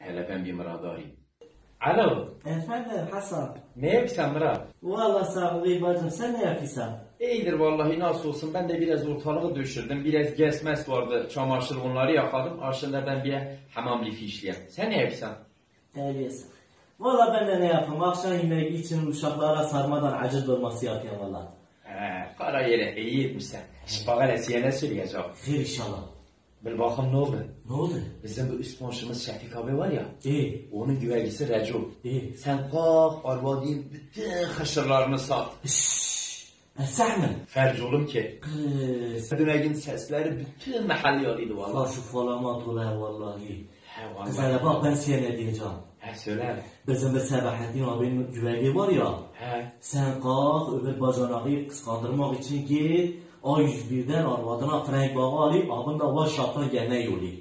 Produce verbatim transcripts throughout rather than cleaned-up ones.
Hele ben bir Murat'ı arayayım. Alo. Efendim Hasan. Ne yapıyorsun Murat? Vallahi sağ ol bacım, sen ne yapıyorsun? İyidir vallahi, nasıl olsun, ben de biraz ortalığı düşürdüm. Biraz gezmez vardı, çamaşır bunları yakadım. Aslında ben bir hamam lifi işleyeyim. Sen ne yapıyorsun? Terbiyesiz. Vallahi ben de ne yapayım? Akşam yemeği için uşaklara sarmadan acı dolması yapıyorum valla. He, kara yere iyi etmişsen. Şş, bak hele size ne söyleyeceğim. Hayır inşallah. Bil bakalım ne oldu? Ne oldu? Bizim bu üst komşumuz Şefik abi var ya. İyi. Onun güvercisi Reco. İyi. Sen kalk arvadin bütün hışırlarını sat. Esahmı. Ferculum ki. Kız. Dünegin sesleri bütün mahalle yarıydı vallahi. Allah şu falama dolayı vallahi. He Kız vallahi. hele bak ben size ne diyeceğim. He söyle. Bizim bir Sebahattin abinin güverliği var ya. He. Sen kalk öbür bacanağı kıskandırmak için git. A yüz birden arvadına Frank bağı alayım. Abin de var şaptan gene yollayayım.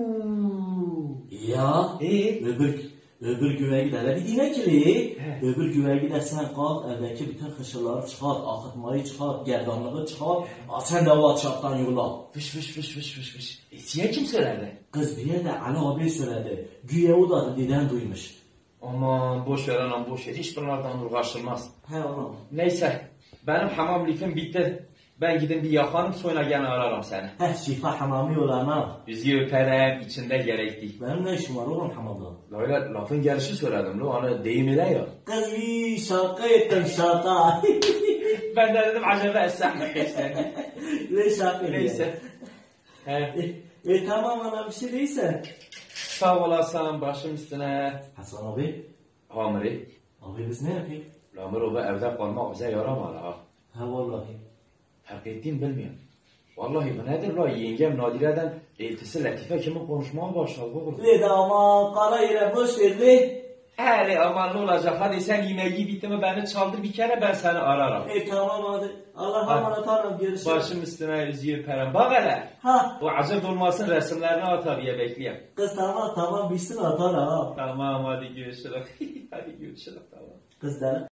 Uuu. Ya. İyi. Öbür öbür güvergi de bir inekli. He. Öbür güvergi de sen kalk evdeki bütün hışırları çıkart, akıtmayı çıkart, gerdanlığı çıkart. Aa, sen de o şaptan yolla. Fış fış fış fış fış fış. E size kim söylerdi? Kız diye de Ali abi söyledi. Güya o da diden duymuş. Aman boş ver anam, boş ver. Hiç bunlardan uğraşılmaz. He oğlum. Neyse. Benim hamam lifim bitti. Ben gidin bir yakanım, sonra gene ararım seni. He şifa hamami olana. Yüzü öperem, içinde gerekli. Benim ne işim var oğlum hamamda? Öyle lafın gelişi söyledim. Lo, hani deyim ile ya. Kız iyi şaka ettim şaka. Ben de dedim acaba esnaf mı geçti? Ne şaka ettim? Neyse. He. E, e tamam ana bir şey değilse. Sağ olasın, başım üstüne. Hasan abi. Hamiri. Abi biz ne yapayım? Lamır o evde kalmak bize yaramadı ha. Ha vallahi. Fark ettiğin bilmiyorum. Vallahi bu nedir la, yengem Nadire'den eltisi Latife kimin konuşmaya başladı bu kız. Ve de ama kara yere boş verdi. Hele aman ne olacak, hadi sen yemeği bitti mi beni çaldır bir kere, ben seni ararım. E tamam hadi. Allah'a Hadi. emanet olun, görüşürüz. Başım üstüne yüzüğü öperim. Bak hele. Ha Bu acı dolmasın resimlerini atar diye bekliyorum. kız tamam tamam bitsin atar ha. Tamam hadi görüşürüz. Hadi görüşürüz tamam. Kız deli.